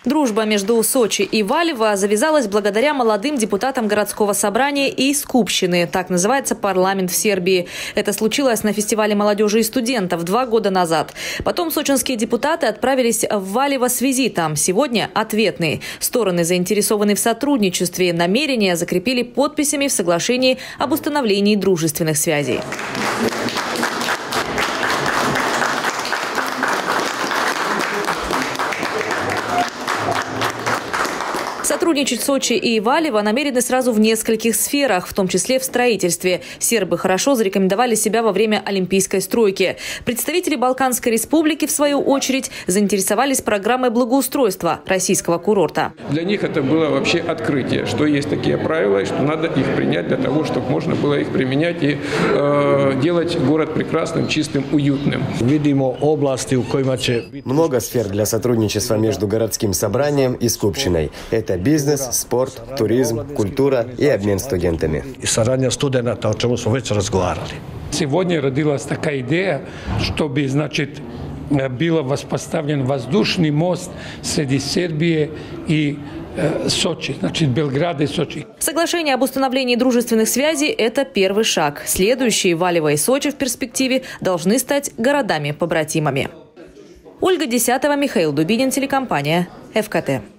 Дружба между Сочи и Валево завязалась благодаря молодым депутатам городского собрания и Скупщины. Так называется парламент в Сербии. Это случилось на фестивале молодежи и студентов 2 года назад. Потом сочинские депутаты отправились в Валево с визитом. Сегодня ответный. Стороны заинтересованы в сотрудничестве. Намерения закрепили подписями в соглашении об установлении дружественных связей. Сотрудничать Сочи и Валево намерены сразу в нескольких сферах, в том числе в строительстве. Сербы хорошо зарекомендовали себя во время олимпийской стройки. Представители Балканской республики, в свою очередь, заинтересовались программой благоустройства российского курорта. Для них это было вообще открытие, что есть такие правила и что надо их принять для того, чтобы можно было их применять и делать город прекрасным, чистым, уютным. Много сфер для сотрудничества между городским собранием и Скупщиной. Это бизнес, спорт, туризм, культура и обмен студентами. Сегодня родилась такая идея, чтобы, был воспоставлен воздушный мост среди Сербии и Сочи, Белграда и Сочи. Соглашение об установлении дружественных связей – это первый шаг. Следующие Валево и Сочи в перспективе должны стать городами-побратимами. Ольга Десятова, Михаил Дубинин, телекомпания ФКТ.